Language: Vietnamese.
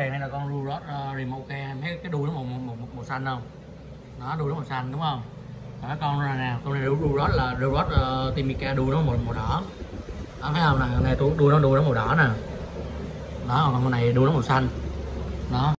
đèn này là con Rurot Remote, mấy cái đuôi nó màu xanh không? Đó, đuôi nó màu xanh đúng không? Đó, con này nè, con này Rurot là Rurot Timica, đuôi nó màu đỏ. Đó, thấy không nè, này đuôi nó màu đỏ nè. Đó, còn con này đuôi nó màu xanh. Đó.